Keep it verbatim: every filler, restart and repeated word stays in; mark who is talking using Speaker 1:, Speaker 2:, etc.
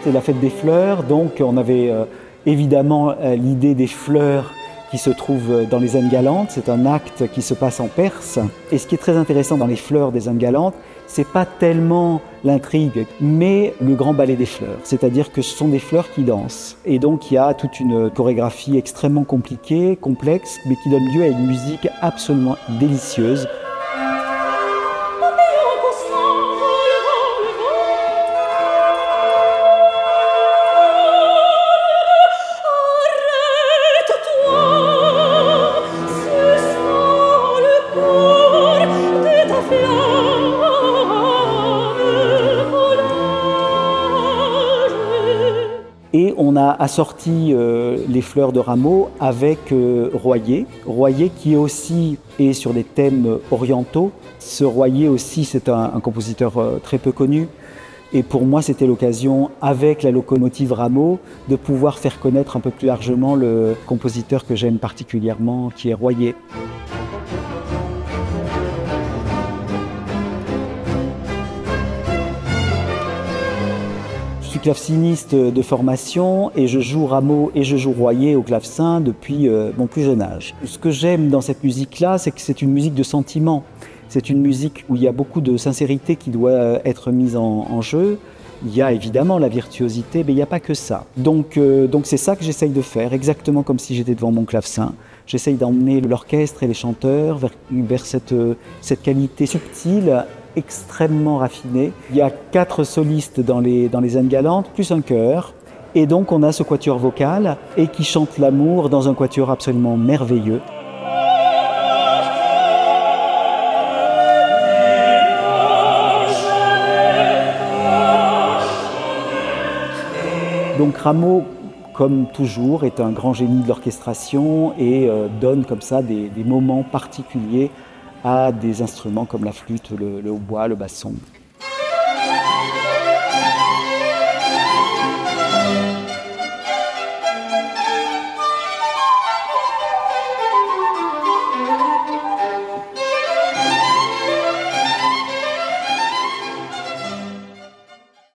Speaker 1: c'est la fête des fleurs, donc on avait euh, évidemment euh, l'idée des fleurs qui se trouvent dans les Indes galantes. C'est un acte qui se passe en Perse. Et ce qui est très intéressant dans les fleurs des Indes galantes, c'est pas tellement l'intrigue, mais le grand ballet des fleurs. C'est-à-dire que ce sont des fleurs qui dansent. Et donc il y a toute une chorégraphie extrêmement compliquée, complexe, mais qui donne lieu à une musique absolument délicieuse. Et on a assorti euh, les fleurs de Rameau avec euh, Royer. Royer qui aussi est sur des thèmes orientaux. Ce Royer aussi, c'est un, un compositeur euh, très peu connu. Et pour moi, c'était l'occasion, avec la locomotive Rameau, de pouvoir faire connaître un peu plus largement le compositeur que j'aime particulièrement, qui est Royer. Je suis claveciniste de formation et je joue Rameau et je joue Royer au clavecin depuis euh, mon plus jeune âge. Ce que j'aime dans cette musique-là, c'est que c'est une musique de sentiment. C'est une musique où il y a beaucoup de sincérité qui doit être mise en, en jeu. Il y a évidemment la virtuosité, mais il n'y a pas que ça. Donc euh, donc c'est ça que j'essaye de faire, exactement comme si j'étais devant mon clavecin. J'essaye d'emmener l'orchestre et les chanteurs vers, vers cette, cette qualité subtile, extrêmement raffinée. Il y a quatre solistes dans les, dans les Indes galantes, plus un chœur. Et donc on a ce quatuor vocal et qui chante l'amour dans un quatuor absolument merveilleux. Donc Rameau, comme toujours, est un grand génie de l'orchestration et euh, donne comme ça des, des moments particuliers à des instruments comme la flûte, le, le hautbois, le basson.